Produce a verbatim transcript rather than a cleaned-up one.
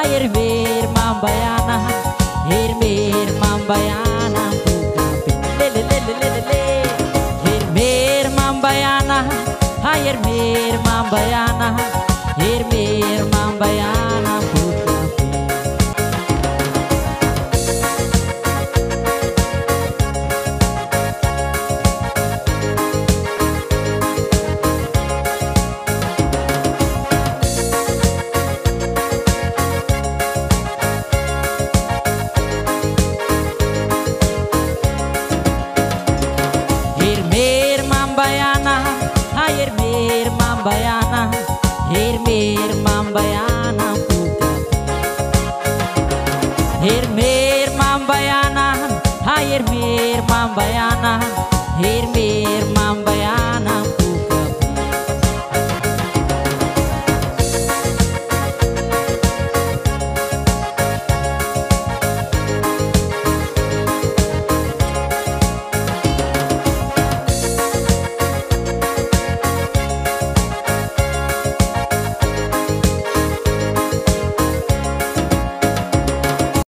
Air mir mambayana, air mir mambayana, lele lele lele lele. Air mir mambayana, air mir mambayana, air mir mambayana. Air mir mambayana, air mir mambayana, air mir mambayana, air mir mambayana, air mir mambayana.